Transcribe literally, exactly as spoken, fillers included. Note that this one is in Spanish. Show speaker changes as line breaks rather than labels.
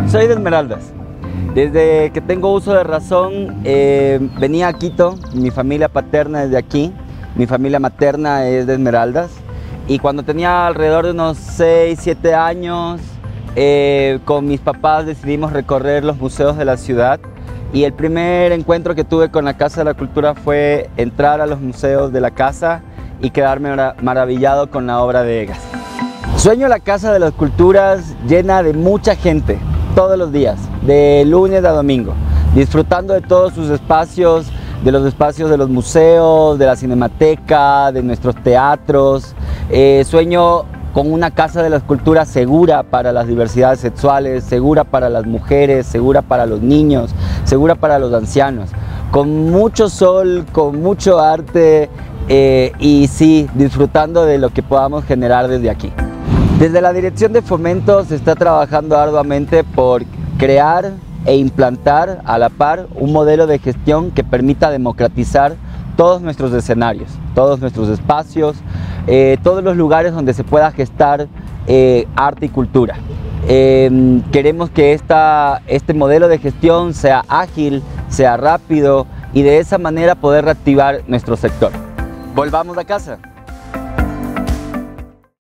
Soy de Esmeraldas. Desde que tengo uso de razón eh, venía a Quito. Mi familia paterna es de aquí, mi familia materna es de Esmeraldas. Y cuando tenía alrededor de unos seis, siete años, eh, con mis papás decidimos recorrer los museos de la ciudad. Y el primer encuentro que tuve con la Casa de la Cultura fue entrar a los museos de la casa y quedarme maravillado con la obra de Egas. Sueño la Casa de las Culturas llena de mucha gente, todos los días, de lunes a domingo, disfrutando de todos sus espacios, de los espacios de los museos, de la cinemateca, de nuestros teatros. Eh, sueño con una Casa de las Culturas segura para las diversidades sexuales, segura para las mujeres, segura para los niños, segura para los ancianos, con mucho sol, con mucho arte eh, y sí, disfrutando de lo que podamos generar desde aquí. Desde la Dirección de Fomento se está trabajando arduamente por crear e implantar a la par un modelo de gestión que permita democratizar todos nuestros escenarios, todos nuestros espacios, eh, todos los lugares donde se pueda gestar eh, arte y cultura. Eh, queremos que esta, este modelo de gestión sea ágil, sea rápido y de esa manera poder reactivar nuestro sector. Volvamos a casa.